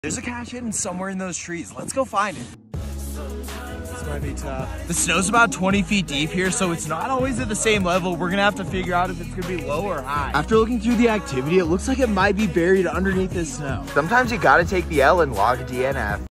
There's a cache hidden somewhere in those trees. Let's go find it. This might be tough. The snow's about 20 feet deep here, so it's not always at the same level. We're gonna have to figure out if it's gonna be low or high. After looking through the activity, it looks like it might be buried underneath this snow. Sometimes you gotta take the L and log a DNF.